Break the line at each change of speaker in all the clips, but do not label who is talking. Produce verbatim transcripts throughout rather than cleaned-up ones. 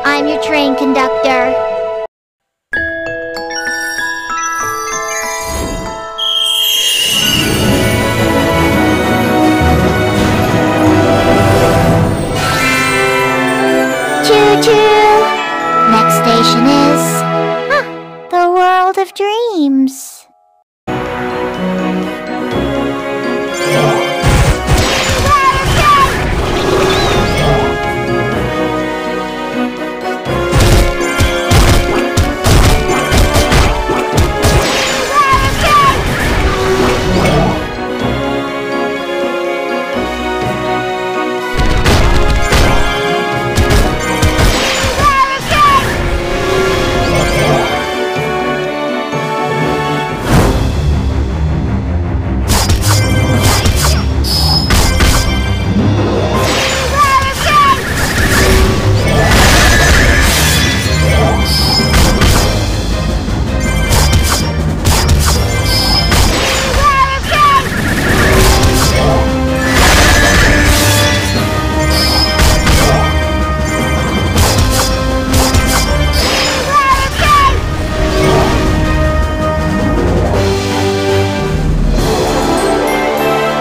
I'm your train conductor. Choo-choo! Next station is... Huh, the world of dreams.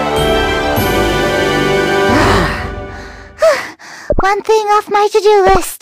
One thing off my to-do list.